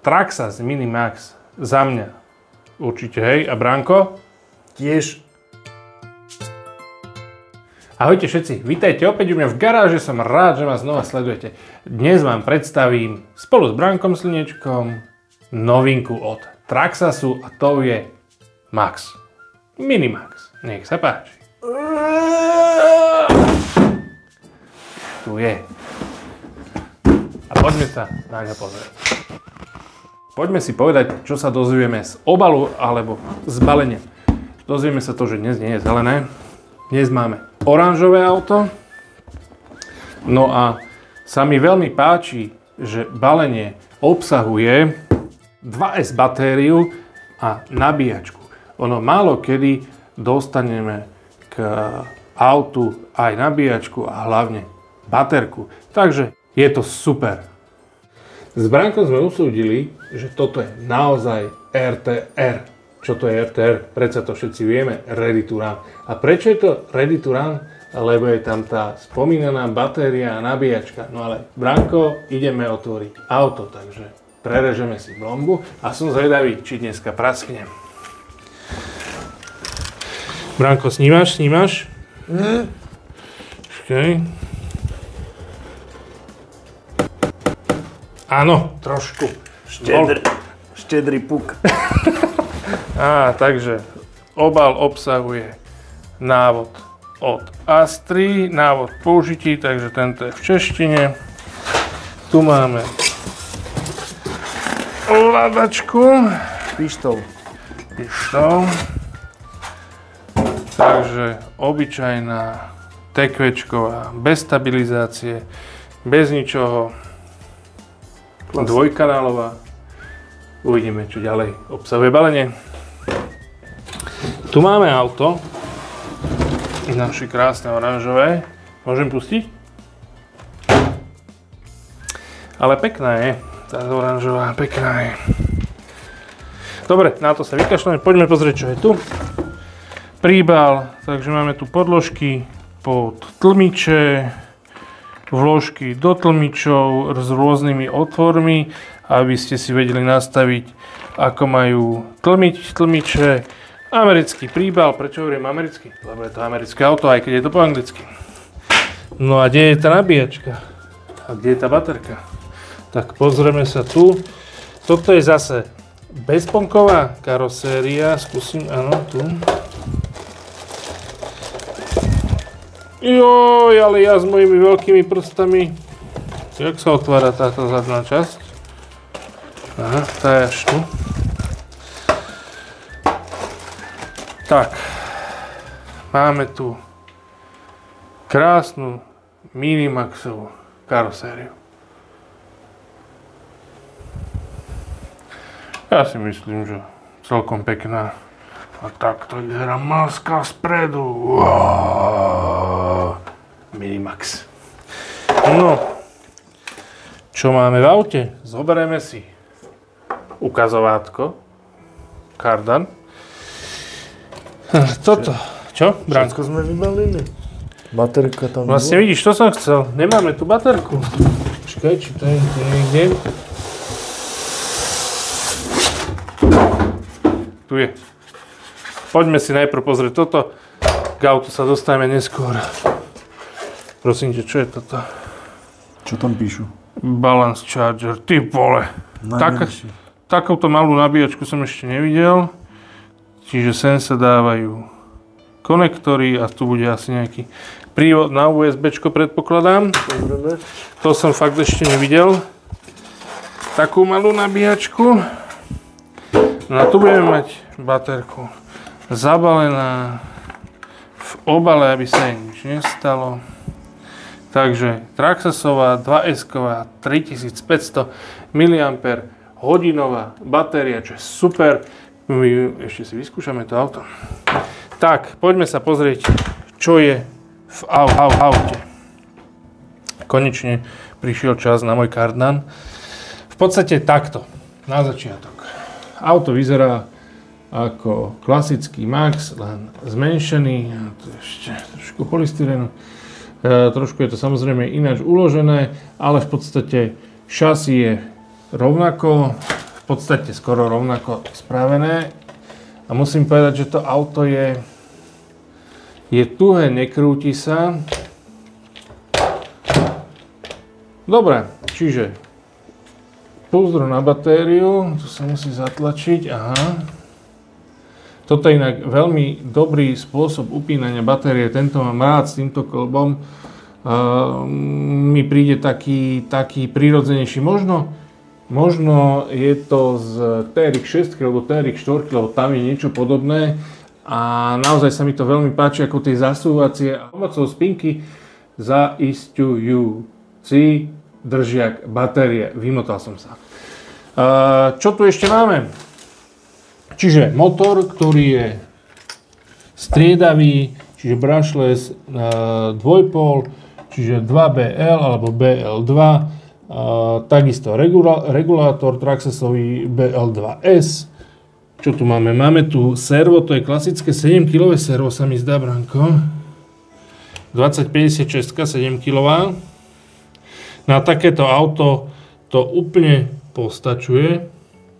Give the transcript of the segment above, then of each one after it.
Traxxas Minimax za mňa určite, hej. A Branko? Tiež. Ahojte všetci, vítajte opäť u mňa v garáži, som rád, že ma znova sledujete. Dnes vám predstavím spolu s Brankom Slnečkom novinku od Traxxasu a to je Max. Minimax. Nech sa páči. Tu je. A poďme sa na ňa pozrieť. Poďme si povedať, čo sa dozvieme z obalu alebo z balenia. Dozvieme sa to, že dnes nie je zelené. Dnes máme oranžové auto. No a sa mi veľmi páči, že balenie obsahuje 2S batériu a nabíjačku. Ono málo kedy dostaneme k autu aj nabíjačku a hlavne baterku. Takže je to super. S Brankom sme usúdili, že toto je naozaj RTR. Čo to je RTR? Predsa to všetci vieme, Ready to Run. A prečo je to Ready to Run? Lebo je tam tá spomínaná batéria a nabíjačka. No ale Branko, ideme otvoriť auto, takže prerežeme si blombu a som zvedavý, či dneska praskne. Branko, snímaš? Okay. Áno, trošku. Štedrý puk. Takže obal obsahuje návod od Astry, návod použití, takže tento je v češtine. Tu máme ovládačku. Pištol. Takže obyčajná tekvečková, bez stabilizácie, bez ničoho. Dvojkanálová. Uvidíme, čo ďalej obsahuje balenie. Tu máme auto. Naše krásne oranžové. Môžem pustiť? Ale pekná je. Tá oranžová, pekná je. Dobre, na to sa vykašľame. Poďme pozrieť, čo je tu. Príbal, takže máme tu podložky pod tlmiče, vložky do tlmičov s rôznymi otvormi, aby ste si vedeli nastaviť, ako majú tlmiť tlmiče. Americký príbal, prečo hovorím americký? Lebo je to americké auto, aj keď je to po anglicky. No a kde je tá nabíjačka? A kde je tá baterka? Tak pozrieme sa tu. Toto je zase bezponková karoséria. Skúsim, áno, tu. Joj, ale ja s mojimi veľkými prstami. Jak sa otvára táto zadná časť? Aha, tá je až tu. Tak, máme tu krásnu Minimaxovú karosériu. Ja si myslím, že celkom pekná. A takto vyzerá maska spredu. Wow. Minimax. No, čo máme v aute? Zoberieme si ukazovátko. Kardan. Toto. Čo, Branko? Všetko sme vybalili. Baterka tam Vlastne vidíš, to som chcel. Nemáme tu baterku. Počkaj, či to je niekde? Tu je. Poďme si najprv pozrieť toto. K autu sa dostaneme neskôr. Prosím ťa, čo je toto? Čo tam píšu? Balance charger. Ty vole. Takúto malú nabíjačku som ešte nevidel. Čiže sem sa dávajú konektory a tu bude asi nejaký prívod na USBčko, predpokladám. Dobre. To som fakt ešte nevidel. Takú malú nabíjačku. No a tu budeme mať baterku. Zabalená v obale, aby sa jej nič nestalo. Takže Traxxasová 2S-ková 3500 mAh batéria, čo je super. My ešte si vyskúšame to auto. Tak, poďme sa pozrieť, čo je v aute. Konečne prišiel čas na môj kardan. V podstate takto, na začiatok. Auto vyzerá ako klasický Max, len zmenšený. Tu ešte trošku polystyrenu. Trošku je to samozrejme ináč uložené, ale v podstate šasy je rovnako. v podstate skoro rovnako spravené. A musím povedať, že to auto je tuhé, nekrúti sa. Dobre, čiže pouzdro na batériu, tu sa musí zatlačiť, aha. Toto je inak veľmi dobrý spôsob upínania batérie, tento mám rád s týmto klbom. Mi príde taký prirodzenejší. Možno je to z TRX 6 alebo TRX 4, lebo tam je niečo podobné. A naozaj sa mi to veľmi páči, ako tie zasúvacie a pomocou spinky zaisťujúci držiak batérie. Vymotal som sa. Čo tu ešte máme? Čiže motor, ktorý je striedavý, čiže brushless dvojpol, čiže 2BL alebo BL2, takisto regulátor traxxasový BL2S. Čo tu máme? Máme tu servo, to je klasické 7 kW servo, sa mi zdá, Branko. 2056, 7 kW. Na takéto auto to úplne postačuje.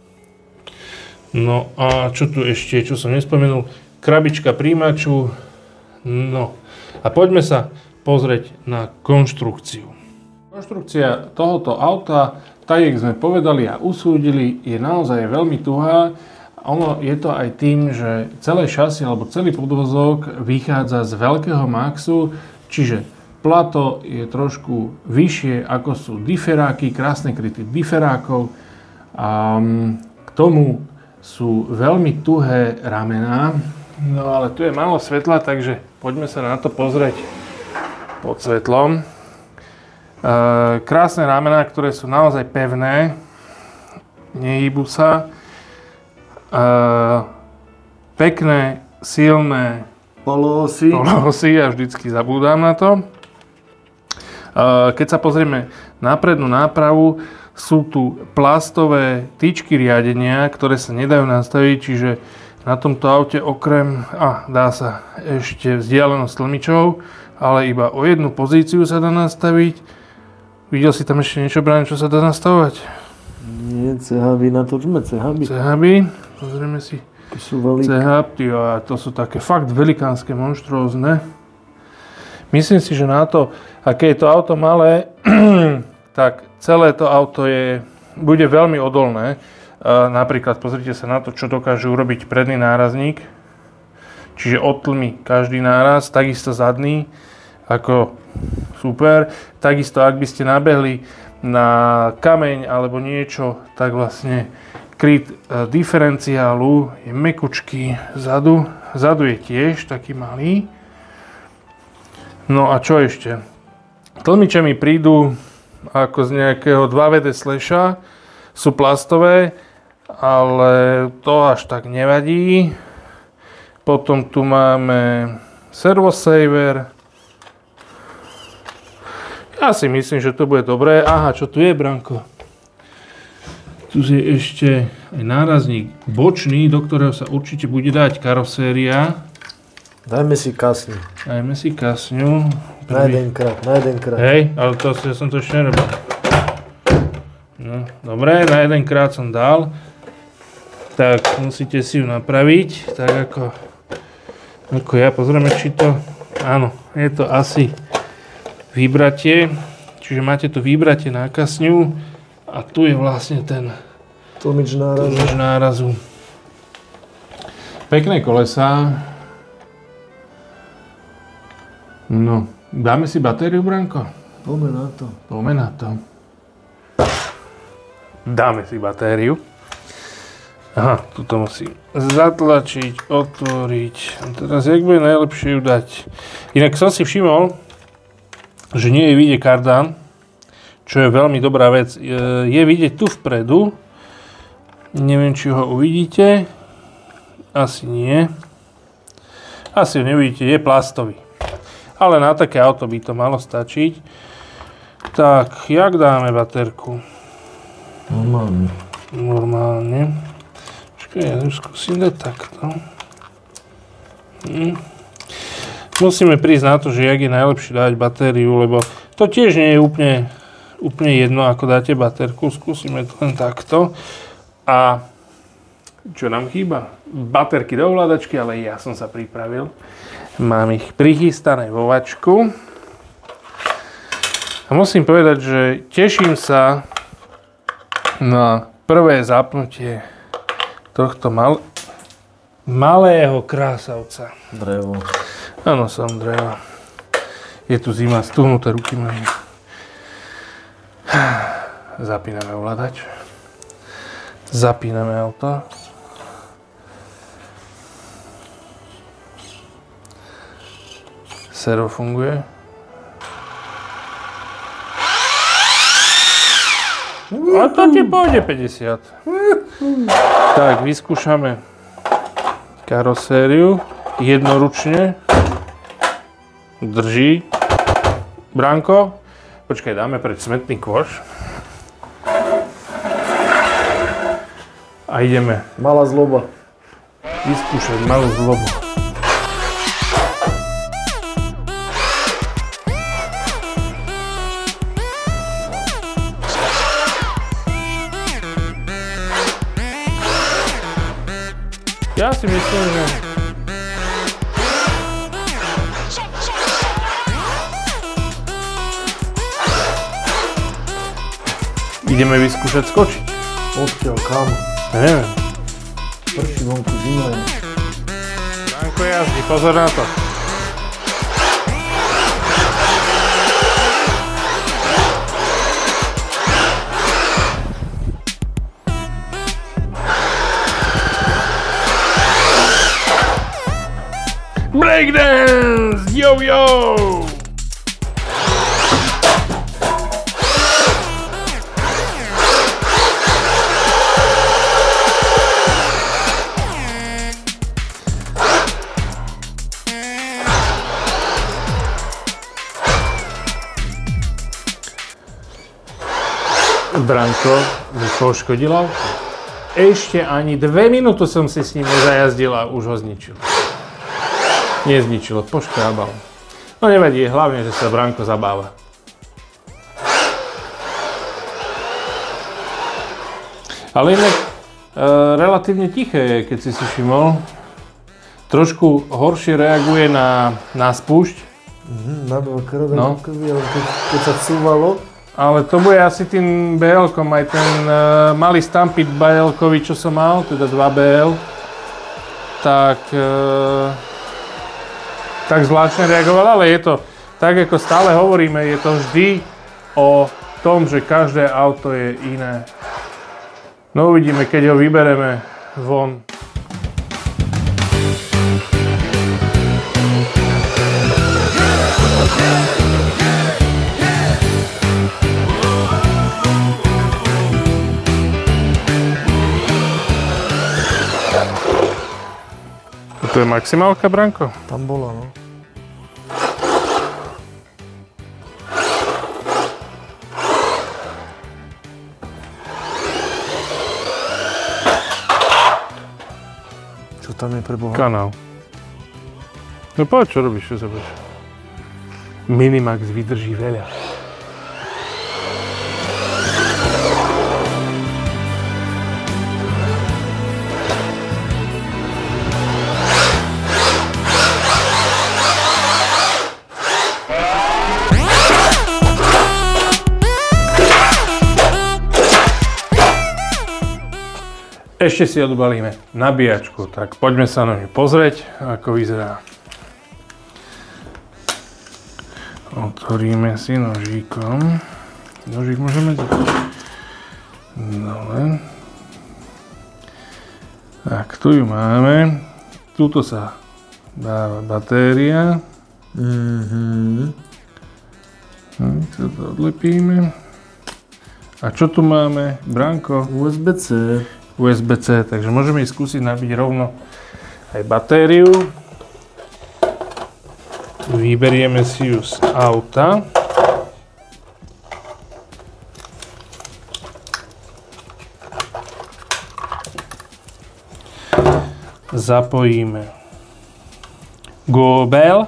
No a čo tu ešte, čo som nespomenul? Krabička príjimaču. No a poďme sa pozrieť na konštrukciu. Konštrukcia tohoto auta, tak jak sme povedali a usúdili, je naozaj veľmi tuhá. Ono je to aj tým, že celé šasy alebo celý podvozok vychádza z veľkého maxu, čiže plato je trošku vyššie ako sú diferáky, krásne kryty diferákov. A k tomu sú veľmi tuhé ramená. No ale tu je málo svetla, takže poďme sa na to pozrieť pod svetlom. Krásne ramená, ktoré sú naozaj pevné, nehýbu sa. Pekné, silné Poloosy, ja vždycky zabúdam na to. Keď sa pozrieme na prednú nápravu, sú tu plastové tyčky riadenia, ktoré sa nedajú nastaviť, čiže na tomto aute okrem, dá sa ešte vzdialenosť tlmičov, ale iba o jednu pozíciu sa dá nastaviť. Videl si tam ešte niečo, Brian, čo sa dá nastavovať? Nie, CHB, natočme CHB. CHB, pozrieme si. Sú veľké. CHB, to sú také fakt velikánske, monštrózne. Myslím si, že na to, aké je to auto malé, tak celé to auto bude veľmi odolné. Napríklad pozrite sa na to, čo dokáže urobiť predný nárazník. Čiže odtlmi každý náraz, takisto zadný, ako super. Takisto, ak by ste nabehli na kameň alebo niečo, tak vlastne kryt diferenciálu je mekučký vzadu. Vzadu je tiež taký malý. No a čo ešte? Tlmiče mi prídu ako z nejakého 2WD slasha, sú plastové, ale to až tak nevadí. Potom tu máme servo saver. Ja si myslím, že to bude dobré. Aha, čo tu je, Branko? Tu je ešte aj nárazník bočný, do ktorého sa určite bude dať karoséria. Dajme si kasňu. Na jedenkrát. Hej, ale to ja som to ešte nerobil. No, dobre, na jedenkrát som dal. Tak musíte si ju napraviť, tak ako ja. Pozrieme, či to... Áno, je to asi vybratie. Čiže máte tu vybratie na kasňu a tu je vlastne ten tlmič nárazu. Pekné kolesá. No, dáme si batériu, Branko? Poďme na to. Dáme si batériu. Aha, tuto musím zatlačiť, otvoriť. A teraz, jak bude najlepšie ju dať? Inak som si všimol, že nie je vidieť kardan, čo je veľmi dobrá vec. Je vidieť tu vpredu. Neviem, či ho uvidíte. Asi nie. Asi ho nevidíte, je plastový. Ale na také auto by to malo stačiť. Tak, jak dáme baterku? Normálne. Čakaj, ja skúsim dať takto. Musíme prísť na to, že jak je najlepšie dať batériu, lebo to tiež nie je úplne jedno, ako dáte baterku. Skúsime to len takto. A čo nám chýba? Baterky do ovládačky, ale ja som sa pripravil. Mám ich prichystané vo vačku. A musím povedať, že teším sa na prvé zapnutie tohto malého krásavca. Drevo. Áno, som drevo. Je tu zima, stuhnuté ruky moje. Zapíname ovládač. Zapíname auto. Servo funguje. A to ti pôjde 50. Tak, vyskúšame karosériu. Jednoručne. Drží. Branko. Počkaj, dáme preč smetný kôš. A ideme Malá zloba. vyskúšať malú zlobu. Ja si myslím, že ideme vyskúšať skočiť. Odkiaľ, kam? Ja neviem. Prší vonku, zima je. Branko jazdí, pozor na to. Breakdance! Yo, yo! Branko mi poškodil auto. Ešte ani 2 minúty som si s ním nezajazdil a už ho zničil. Nezničilo, poškrábal. No nevadí, hlavne, že sa Branko zabáva. Ale inak relatívne tiché je, keď si všimol. Trošku horšie reaguje na spúšť. Na veľkrát No. krvi, ale keď sa cúvalo. Ale to bude asi tým BL-kom, aj ten malý Stampede BL-kovi, čo som mal, teda 2 BL, tak zvláštne reagoval, ale je to tak, ako stále hovoríme, je to vždy o tom, že každé auto je iné. No uvidíme, keď ho vybereme von. To je maximálka, Branko? Tam bola, no. Čo tam je pre Boha? Kanál. No povedz, čo robíš, čo sa budeš. Minimax vydrží veľa. Ešte si odbalíme nabíjačku, tak poďme sa na ňu pozrieť, ako vyzerá. Otvoríme si nožíkom. Nožík môžeme dať dole. Tak, tu ju máme. Tuto sa dáva batéria. Toto odlepíme. A čo tu máme, Branko? USB-C. USB-C, takže môžeme ísť skúsiť nabiť rovno aj batériu. Vyberieme si ju z auta. Zapojíme gobel.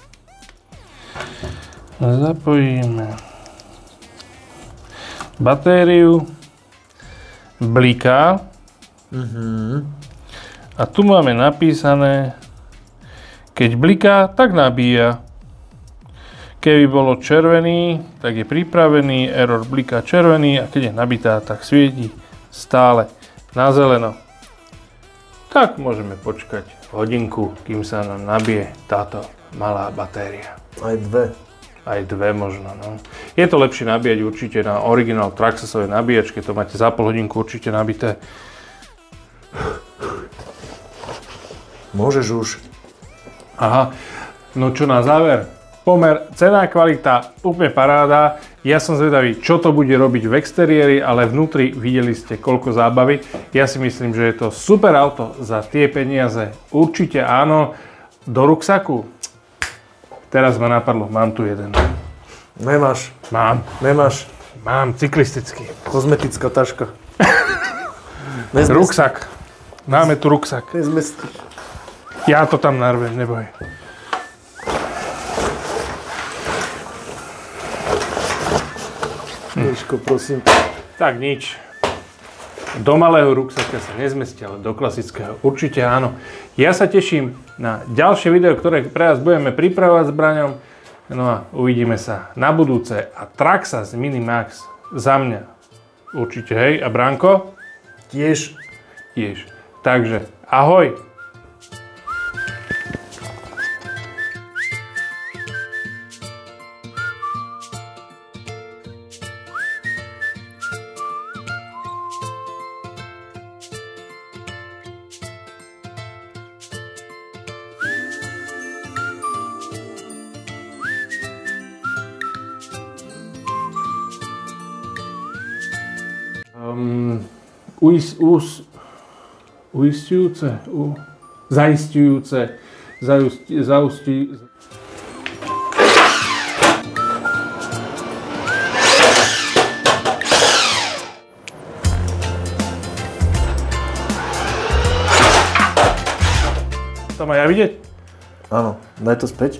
Zapojíme batériu. Bliká. A tu máme napísané, keď bliká, tak nabíja. Keby bolo červený, tak je pripravený, error bliká červený a keď je nabitá, tak svieti stále na zeleno. Tak môžeme počkať hodinku, kým sa nám nabije táto malá batéria. Aj dve. Aj dve možno, no. Je to lepšie nabíjať určite na originál Traxxasovej nabíjačke, to máte za pol hodinku určite nabité. Môžeš už. Aha, no čo na záver? Pomer, cena, kvalita, úplne paráda. Ja som zvedavý, čo to bude robiť v exteriéri, ale vnútri videli ste koľko zábavy. Ja si myslím, že je to super auto za tie peniaze. Určite áno. Do ruksaku? Teraz ma napadlo, mám tu jeden. Nemáš. Mám. Nemáš. Mám, cyklistický. Kozmetická taška. Ruksak. Máme tu ruksak. Nezmestí. Ja to tam narvem, neboj. Miško, prosím. Tak nič. Do malého ruksaka sa nezmestí, ale do klasického určite áno. Ja sa teším na ďalšie video, ktoré pre vás budeme pripravovať s Braňom. No a uvidíme sa na budúce. A Traxxas Minimax za mňa určite, hej. A Branko? Tiež. Tiež. Takže ahoj. Zaisťujúce. To má ja vidieť? Áno, daj to späť.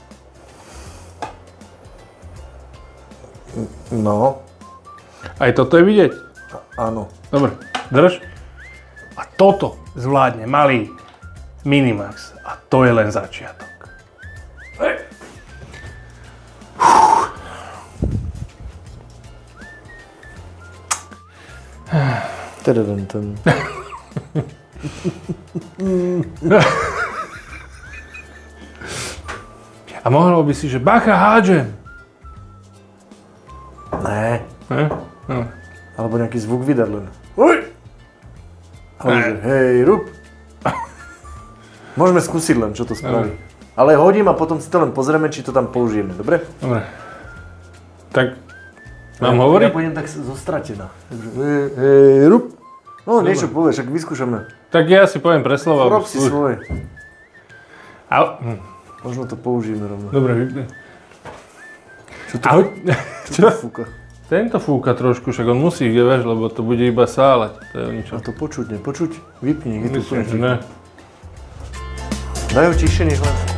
No. Aj toto je vidieť? Áno. Dobre, drž. A toto zvládne malý Minimax. A to je len začiatok. Tadadadam. A mohlo by si, že bacha, hádžem. Ne. No. Alebo nejaký zvuk vydať len. Uj! Alebo že hej, rúb. Môžeme skúsiť len, čo to spraví. Ale hodím a potom si to len pozrieme, či to tam použijeme, dobre? Dobre. Tak, mám hovoriť? Ja pôjdem tak zostratená. Hej, rúb. No, niečo povieš, ak vyskúšame. Tak ja si poviem pre slova. Rob si svoje. Možno to použijeme rovno. Dobre, vypne. Čo to fúka? Tento fúka trošku, však on musí, vieš, lebo to bude iba sáľať. To je o ničom. A to počuť, nepočuť? Vypni, je to Myslím, že ne. Daj ho tišie, než len.